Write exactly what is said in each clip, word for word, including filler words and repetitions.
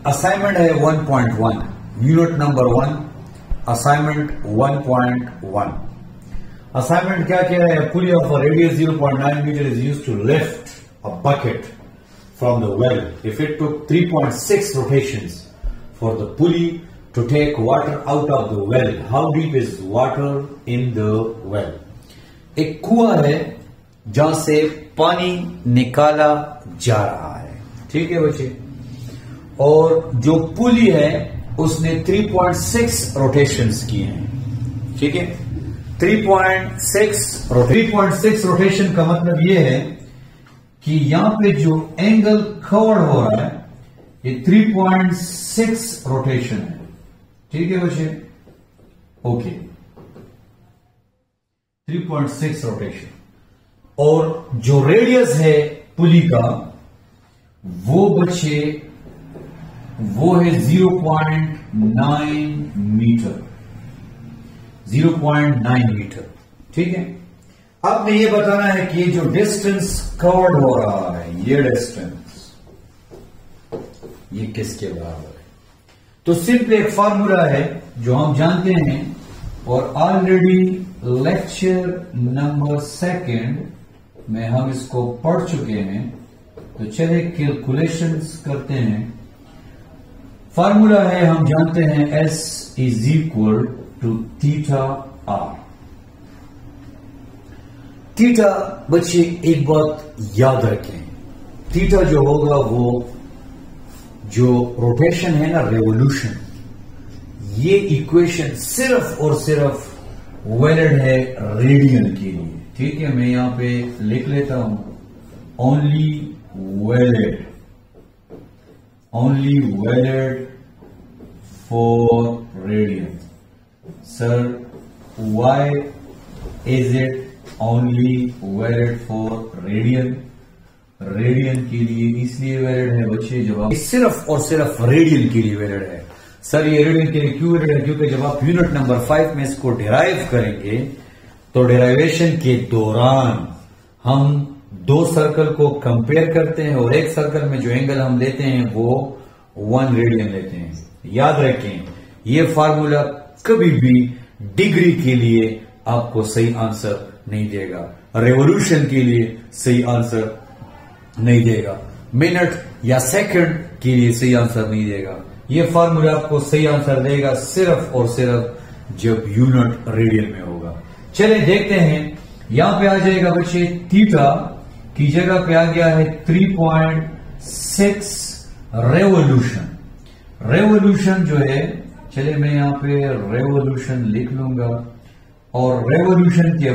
Assignment है one point one, unit number one, assignment one point one. Assignment क्या कह रहा है? Pulley of a radius zero point nine metre is used to lift a bucket from the well if it took three point six rotations for the pulley to take water out of the well. How deep is water in the well? एक कुआं है जहां से पानी निकाला जा रहा है, ठीक है बच्चे। और जो पुली है उसने थ्री पॉइंट सिक्स रोटेशंस किए हैं, ठीक है। Three point six three point six rotation का मतलब यह है कि यहां पे जो एंगल कवर हो रहा है ये थ्री पॉइंट सिक्स रोटेशन है, ठीक है बच्चे। Okay, three point six rotation. और जो रेडियस है पुली का वो बच्चे वो है zero point nine metre, zero point nine metre, ठीक है। अब मैं ये बताना है कि ये जो डिस्टेंस कवर्ड हो रहा है, ये डिस्टेंस ये किसके बराबर है? तो सिंपल एक फार्मूला है जो हम जानते हैं और ऑलरेडी लेक्चर नंबर सेकंड में हम इसको पढ़ चुके हैं। तो चलिए कैलकुलेशंस करते हैं। फार्मूला है, हम जानते हैं S is equal to theta R. Theta बच्चे एक बात याद रखें, थीटा जो होगा वो जो रोटेशन है ना, रेवोल्यूशन, ये इक्वेशन सिर्फ और सिर्फ वैलिड है रेडियन के लिए, ठीक है। मैं यहां पे लिख लेता हूं, only valid, only valid for radian. Sir why is it only valid for radian? Radian के लिए इसलिए वैलिड है बच्चे जब आप सिर्फ और सिर्फ रेडियन के लिए वैलिड है। सर ये रेडियन के लिए क्यों वैलिड है? क्योंकि जब आप यूनिट नंबर फाइव में इसको डिराइव करेंगे तो डिराइवेशन के दौरान हम दो सर्कल को कंपेयर करते हैं और एक सर्कल में जो एंगल हम लेते हैं वो वन रेडियन लेते हैं। याद रखें, ये फार्मूला कभी भी डिग्री के लिए आपको सही आंसर नहीं देगा, रेवोल्यूशन के लिए सही आंसर नहीं देगा, मिनट या सेकंड के लिए सही आंसर नहीं देगा। ये फार्मूला आपको सही आंसर देगा सिर्फ और सिर्फ जब यूनिट रेडियन में होगा। चलिए देखते हैं, यहां पे आ जाएगा बच्चे थीटा की जगह पे आ गया है three point six revolution. Revolution जो है, चलिए मैं यहां पे रेवोल्यूशन लिख लूंगा और रेवोल्यूशन के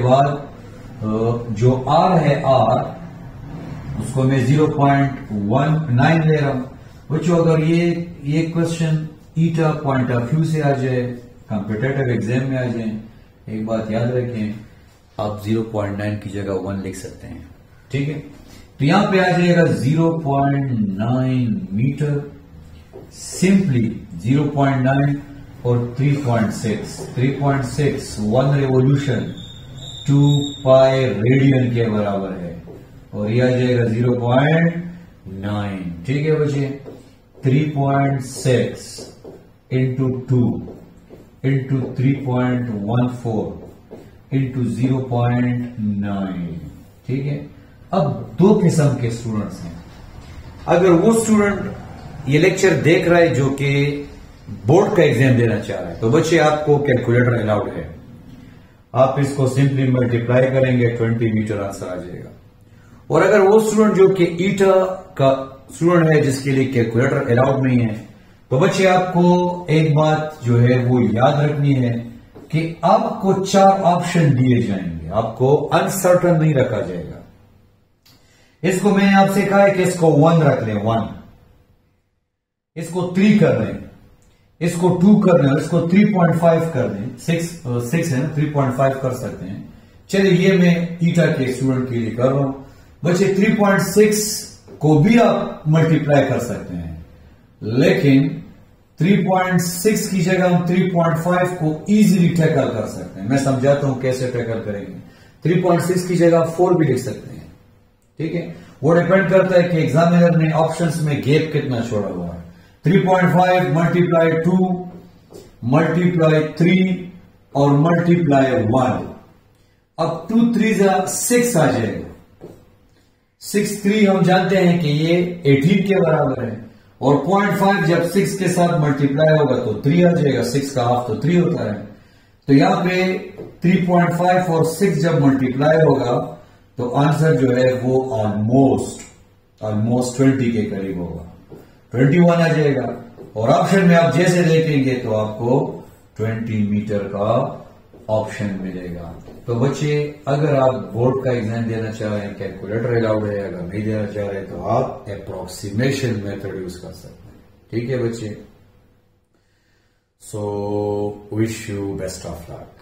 बाद जो आर है आर उसको मैं ज़ीरो पॉइंट वन नाइन ले रहा हूं। बच्चों अगर ये ये क्वेश्चन ईटा पॉइंट ऑफ व्यू से आ जाए, कॉम्पिटिटिव एग्जाम में आ जाए, एक बात याद रखें, आप ज़ीरो पॉइंट नाइन की जगह वन लिख सकते हैं, ठीक है। तो यहां पे आ जाएगा zero point nine metre, simply zero point nine और three point six, three point six one revolution two pi radian के बराबर है और यह आ जाएगा ज़ीरो पॉइंट नाइन, ठीक है बच्चे। Three point six into two into three point one four into zero point nine, ठीक है। अब दो किस्म के स्टूडेंट्स हैं। अगर वो स्टूडेंट ये लेक्चर देख रहा है जो कि बोर्ड का एग्जाम देना चाह रहा है तो बच्चे आपको कैलकुलेटर अलाउड है, आप इसको सिंपली मल्टीप्लाई करेंगे, ट्वेंटी मीटर आंसर आ जाएगा। और अगर वो स्टूडेंट जो कि ईटा का स्टूडेंट है जिसके लिए कैलकुलेटर अलाउड नहीं है तो बच्चे आपको एक बात जो है वो याद रखनी है कि आपको चार ऑप्शन दिए जाएंगे, आपको अनसर्टन नहीं रखा जाएगा। इसको मैंने आपसे कहा है कि इसको वन रख लें, वन, इसको थ्री कर लें, इसको टू कर लें, इसको थ्री पॉइंट फाइव कर लें, सिक्स सिक्स है ना, थ्री पॉइंट फाइव कर सकते हैं। चलिए ये मैं ईटा के स्टूडेंट के लिए कर रहा हूं बच्चे। थ्री पॉइंट सिक्स को भी आप मल्टीप्लाई कर सकते हैं, लेकिन थ्री पॉइंट सिक्स की जगह हम थ्री पॉइंट फाइव को इजीली टैकल कर सकते हैं। मैं समझाता हूं कैसे टैकल करेंगे। थ्री पॉइंट सिक्स की जगह फोर भी लिख सकते हैं, ठीक है। वो डिपेंड करता है कि एग्जामिनर ने ऑप्शंस में गैप कितना छोड़ा हुआ है। Three point five multiply two multiply three और मल्टीप्लाई वन। अब टू थ्री जा सिक्स आ जाएगा। सिक्स थ्री हम जानते हैं कि ये एटीन के बराबर है, और पॉइंट फाइव जब सिक्स के साथ मल्टीप्लाई होगा तो थ्री आ जाएगा। सिक्स का हाफ तो थ्री होता है। तो यहां पे थ्री पॉइंट फाइव और सिक्स जब मल्टीप्लाई होगा तो आंसर जो है वो ऑलमोस्ट ऑलमोस्ट ट्वेंटी के करीब होगा, ट्वेंटी वन आ जाएगा। और ऑप्शन में आप जैसे देखेंगे तो आपको ट्वेंटी मीटर का ऑप्शन मिलेगा। तो बच्चे, अगर आप बोर्ड का एग्जाम देना चाह रहे हैं, कैलकुलेटर अलाउड है, अगर नहीं देना चाह रहे तो आप अप्रोक्सीमेशन मेथड यूज कर सकते हैं। ठीक है बच्चे, so wish you best of luck.